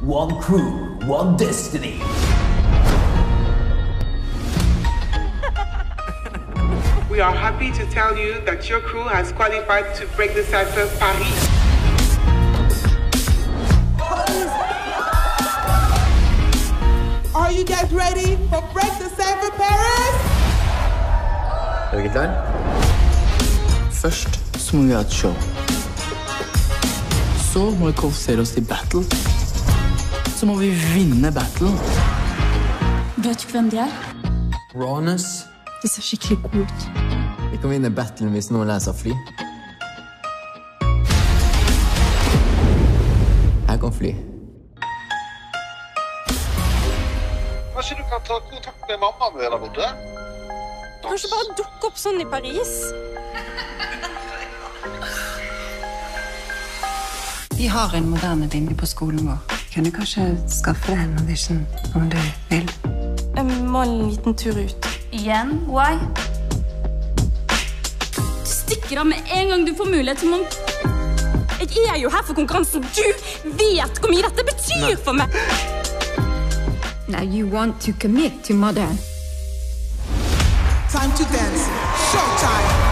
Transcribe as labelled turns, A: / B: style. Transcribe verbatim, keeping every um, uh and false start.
A: One crew, one destiny.
B: We are happy to tell you that your crew has qualified to break the cypher Paris. Are you guys ready for Break the Cypher Paris?
C: Er dere klar? Først så må vi ha et show. Så må vi kvalifisere oss til battle. Så må vi vinne battle.
D: Vet du hvem de er?
C: Rawness.
D: De ser skikkelig gode ut.
C: Vi kan vinne battlen hvis noen leser fly. Jeg kan fly.
E: Kanskje du kan ta kontakt med mammaen der borte?
F: Kanskje bare dukke opp sånn i Paris?
G: Vi har en moderne linje på skolen vår. Kunne kanskje skaffe deg en audition om du vil?
F: Jeg må en liten tur ut.
D: Igjen? Why? Du stikker av med en gang du får mulighet til noen.
F: Jeg er jo her for konkurransen. Du vet hvor mye dette betyr Nei. For meg.
H: Now you want to commit to modern.
B: Time to dance. Showtime.